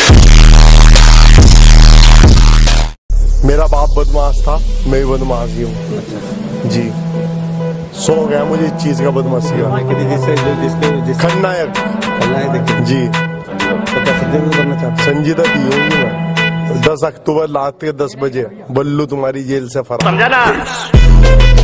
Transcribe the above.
मेरा बाप बदमाश था, मैं भी बदमाश ही हूँ जी। सो गया मुझे इस चीज का बदमाशी का। खलनायक जी। संजीदा दी होंगी मैं 10 अक्टूबर रात के 10 बजे बल्लू तुम्हारी जेल से फरार। समझा ना।